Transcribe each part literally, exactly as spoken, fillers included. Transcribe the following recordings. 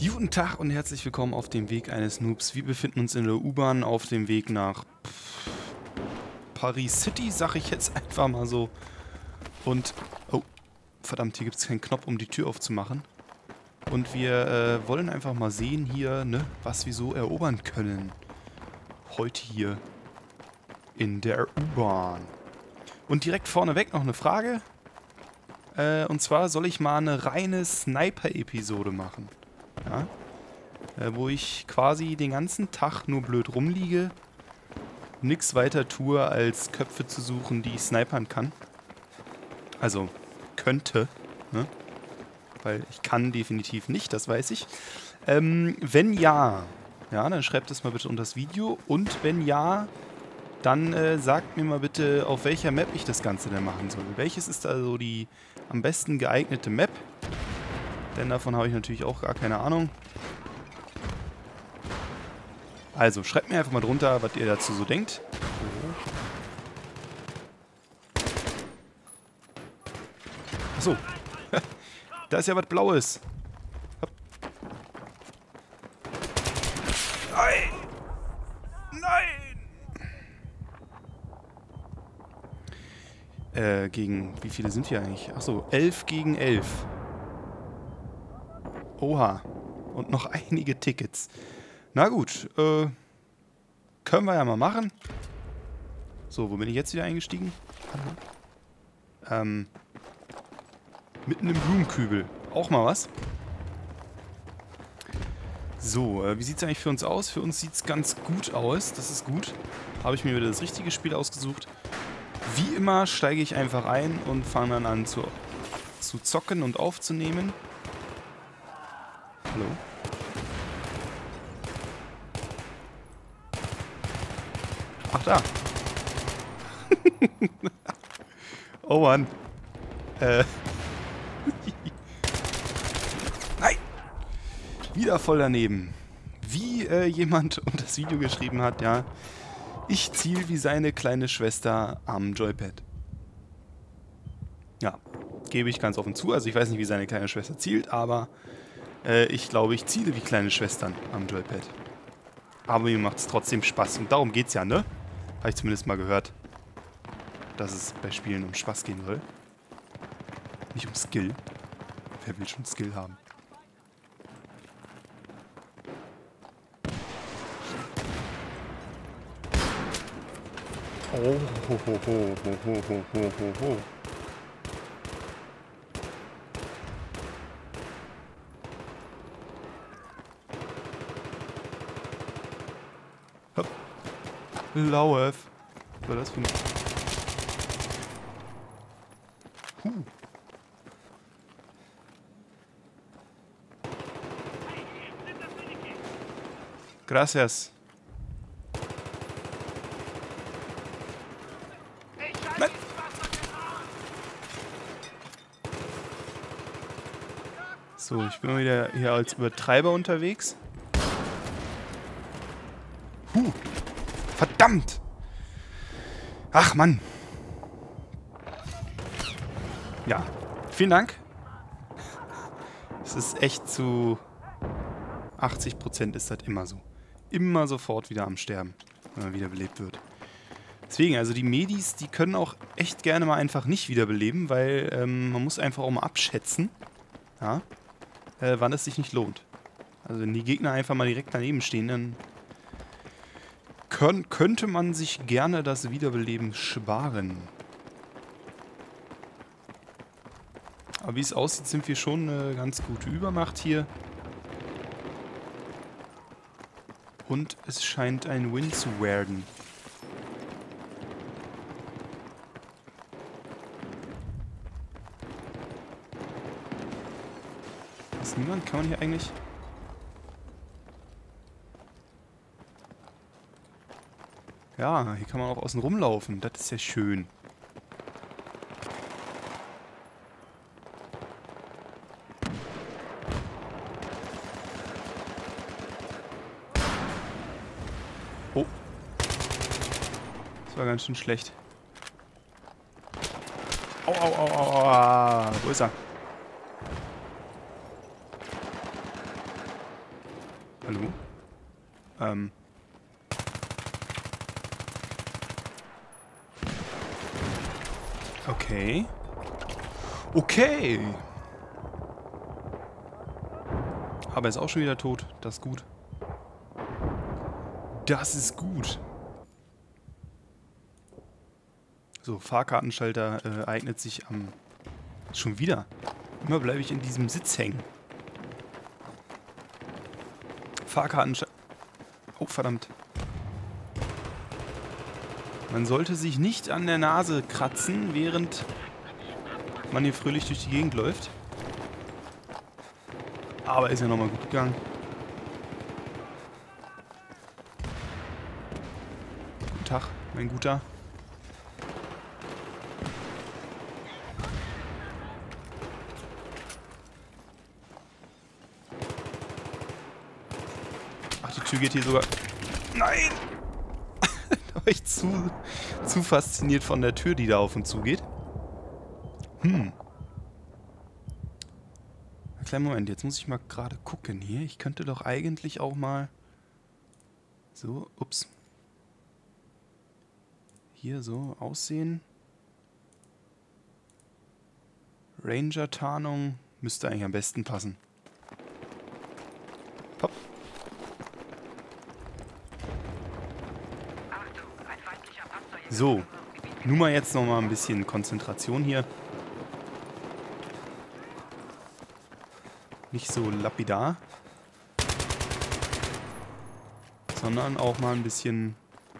Guten Tag und herzlich willkommen auf dem Weg eines Noobs. Wir befinden uns in der U-Bahn auf dem Weg nach pff, Paris City, sag ich jetzt einfach mal so. Und, oh, verdammt, hier gibt es keinen Knopf, um die Tür aufzumachen. Und wir äh, wollen einfach mal sehen hier, ne, was wir so erobern können. Heute hier in der U-Bahn. Und direkt vorneweg noch eine Frage. Äh, und zwar soll ich mal eine reine Sniper-Episode machen. Ja? Äh, wo ich quasi den ganzen Tag nur blöd rumliege, nichts weiter tue, als Köpfe zu suchen, die ich snipern kann. Also, könnte, ne? Weil ich kann definitiv nicht, das weiß ich. Ähm, wenn ja, ja, dann schreibt es mal bitte unter das Video. Und wenn ja, dann äh, sagt mir mal bitte, auf welcher Map ich das Ganze denn machen soll. Welches ist also die am besten geeignete Map? Denn davon habe ich natürlich auch gar keine Ahnung. Also, schreibt mir einfach mal drunter, was ihr dazu so denkt. Achso. Da ist ja was Blaues. Nein! Nein! Äh, gegen... Wie viele sind wir eigentlich? Achso, elf gegen elf. Oha. Und noch einige Tickets. Na gut, äh... können wir ja mal machen. So, wo bin ich jetzt wieder eingestiegen? Ähm... Mitten im Blumenkübel. Auch mal was. So, äh, wie sieht es eigentlich für uns aus? Für uns sieht es ganz gut aus. Das ist gut. Habe ich mir wieder das richtige Spiel ausgesucht. Wie immer steige ich einfach ein und fange dann an zu, zu zocken und aufzunehmen. Hallo? Ach, da. Oh Mann. Äh... Nein! Wieder voll daneben. Wie äh, jemand unter das Video geschrieben hat, ja. Ich ziel wie seine kleine Schwester am Joypad. Ja, gebe ich ganz offen zu. Also ich weiß nicht, wie seine kleine Schwester zielt, aber äh, ich glaube, ich ziele wie kleine Schwestern am Joypad. Aber mir macht es trotzdem Spaß. Und darum geht's ja, ne? Habe ich zumindest mal gehört, dass es bei Spielen um Spaß gehen soll. Nicht um Skill. Wer will schon Skill haben? Oh, ho, ho, ho, ho, ho, ho, ho, ho, ho. Hopp. Lauf. Was war das für ein... Huh. Gracias. Nein. So, ich bin mal wieder hier als Übertreiber unterwegs. Huh. Verdammt. Ach, Mann. Ja, vielen Dank. Es ist echt zu... achtzig Prozent ist das immer so. Immer sofort wieder am Sterben, wenn man wiederbelebt wird. Deswegen, also die Medis, die können auch echt gerne mal einfach nicht wiederbeleben, weil ähm, man muss einfach auch mal abschätzen, ja, äh, wann es sich nicht lohnt. Also wenn die Gegner einfach mal direkt daneben stehen, dann können, könnte man sich gerne das Wiederbeleben sparen. Aber wie es aussieht, sind wir schon eine ganz gute Übermacht hier. Und es scheint ein Win zu werden. Ist niemand? Kann man hier eigentlich... Ja, hier kann man auch außen rumlaufen. Das ist ja schön. Oh. Das war ganz schön schlecht. Au, au, au, au, au. Wo ist er? Hallo? Ähm. Okay. Okay. Aber er ist auch schon wieder tot. Das ist gut. Das ist gut. So, Fahrkartenschalter äh, eignet sich am... Schon wieder. Immer bleibe ich in diesem Sitz hängen. Fahrkartenschalter... Oh, verdammt. Man sollte sich nicht an der Nase kratzen, während man hier fröhlich durch die Gegend läuft. Aber ist ja nochmal gut gegangen. Guten Tag, mein Guter. Ach, die Tür geht hier sogar... Nein! Da war ich zu, zu fasziniert von der Tür, die da auf und zu geht. Hm. Kleinen Moment, jetzt muss ich mal gerade gucken hier. Ich könnte doch eigentlich auch mal... So, ups. Hier so aussehen. Ranger-Tarnung müsste eigentlich am besten passen. Hopp. So, nun mal jetzt noch mal ein bisschen Konzentration hier. Nicht so lapidar, sondern auch mal ein bisschen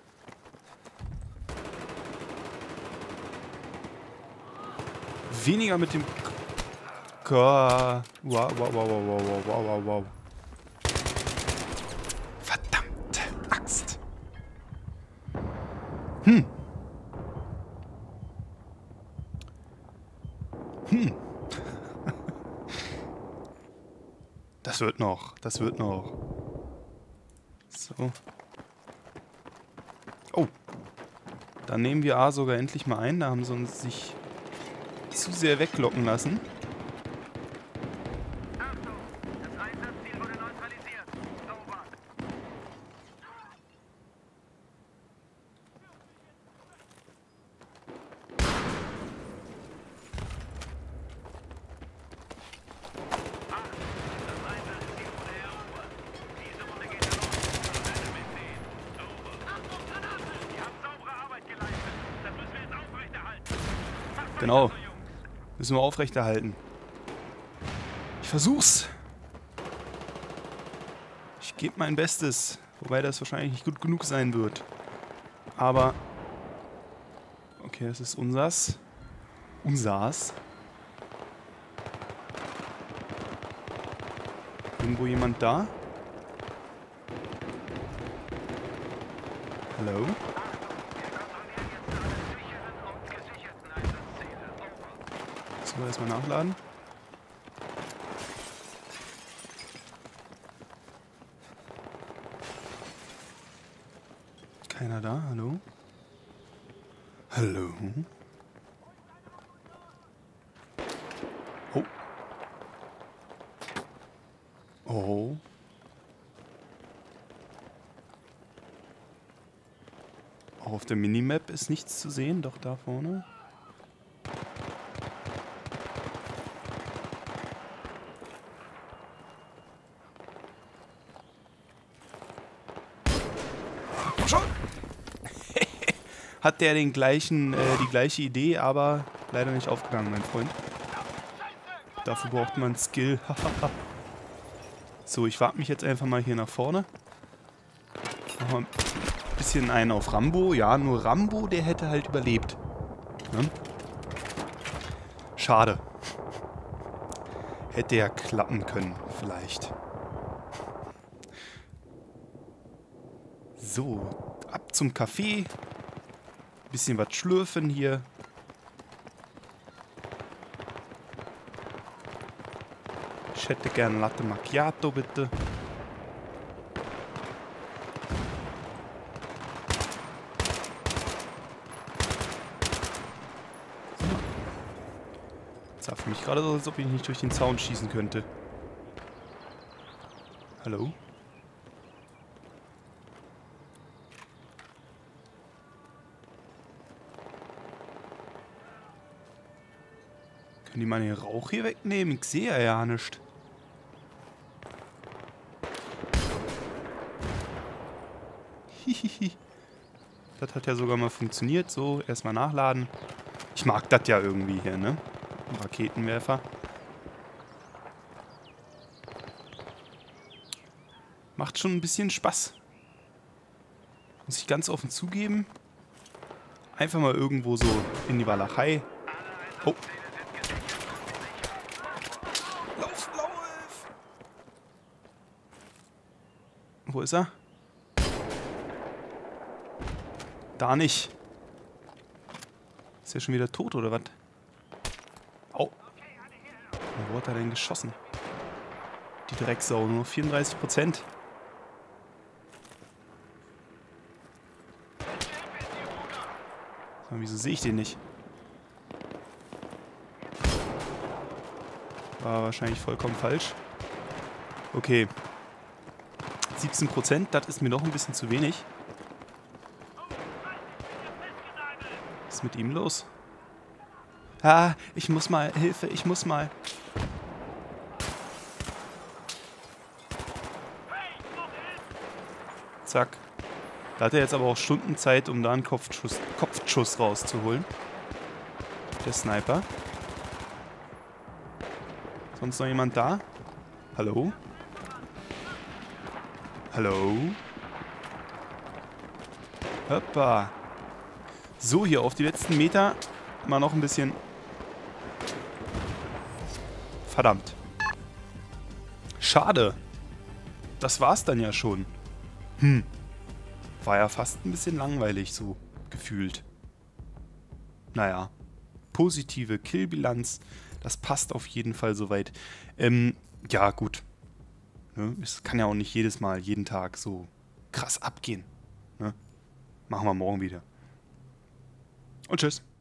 weniger mit dem K. Wow, wow, wow, wow, wow, wow, wow, wow. Verdammte Axt. Hm. Hm. Das wird noch. Das wird noch. So. Oh. Dann nehmen wir A sogar endlich mal ein. Da haben sie uns sich zu sehr weglocken lassen. Genau. Müssen wir aufrechterhalten. Ich versuch's. Ich gebe mein Bestes. Wobei das wahrscheinlich nicht gut genug sein wird. Aber... Okay, das ist unsers. Unsers. Irgendwo jemand da? Hallo? So, erstmal nachladen. Keiner da? Hallo? Hallo? Oh. Oh. Auch auf der Minimap ist nichts zu sehen, doch da vorne. Hat der den gleichen, äh, die gleiche Idee, aber leider nicht aufgegangen, mein Freund. Dafür braucht man Skill. So, ich warte mich jetzt einfach mal hier nach vorne. Noch mal ein bisschen einen auf Rambo. Ja, nur Rambo, der hätte halt überlebt. Ne? Schade. Hätte ja klappen können, vielleicht. So, ab zum Café. Bisschen was schlürfen hier. Ich hätte gern Latte Macchiato, bitte. Das sah für mich gerade so, als ob ich nicht durch den Zaun schießen könnte. Hallo? Können die mal den Rauch hier wegnehmen? Ich sehe ja nichts. Hihihi. Das hat ja sogar mal funktioniert. So, erstmal nachladen. Ich mag das ja irgendwie hier, ne? Raketenwerfer. Macht schon ein bisschen Spaß. Muss ich ganz offen zugeben. Einfach mal irgendwo so in die Walachei. Oh. Lauf, lauf! Wo ist er? Da nicht. Ist er schon wieder tot, oder was? Au. Wo hat er denn geschossen? Die Drecksau, nur noch vierunddreißig Prozent. So, wieso sehe ich den nicht? War wahrscheinlich vollkommen falsch. Okay. siebzehn Prozent, das ist mir noch ein bisschen zu wenig. Was ist mit ihm los? Ah, ich muss mal. Hilfe, ich muss mal. Zack. Da hat er jetzt aber auch Stunden Zeit, um da einen Kopfschuss, Kopfschuss rauszuholen. Der Sniper. Sonst noch jemand da? Hallo? Hallo? Hoppa. So, hier auf die letzten Meter mal noch ein bisschen. Verdammt. Schade. Das war's dann ja schon. Hm. War ja fast ein bisschen langweilig so gefühlt. Naja. Positive Killbilanz. Das passt auf jeden Fall soweit. Ähm, ja, gut. Ne? Es kann ja auch nicht jedes Mal, jeden Tag so krass abgehen. Ne? Machen wir morgen wieder. Und tschüss.